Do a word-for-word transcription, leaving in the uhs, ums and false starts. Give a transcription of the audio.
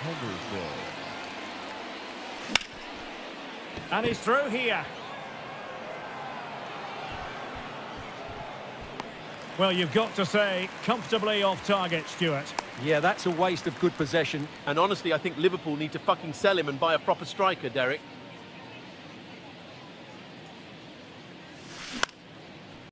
And he's through here. Well, you've got to say, comfortably off target, Stewart. Yeah, that's a waste of good possession. And honestly, I think Liverpool need to fucking sell him and buy a proper striker, Derek.